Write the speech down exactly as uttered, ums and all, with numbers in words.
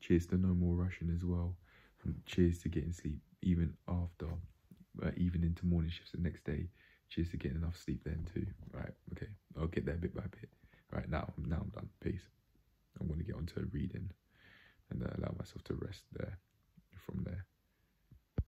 cheers to no more rushing as well. And cheers to getting sleep even after, uh, even into morning shifts the next day. Cheers to getting enough sleep then too. Right, okay, I'll get there bit by bit. Right, now, now I'm done. Peace. I'm going to get onto reading and uh, allow myself to rest there from there.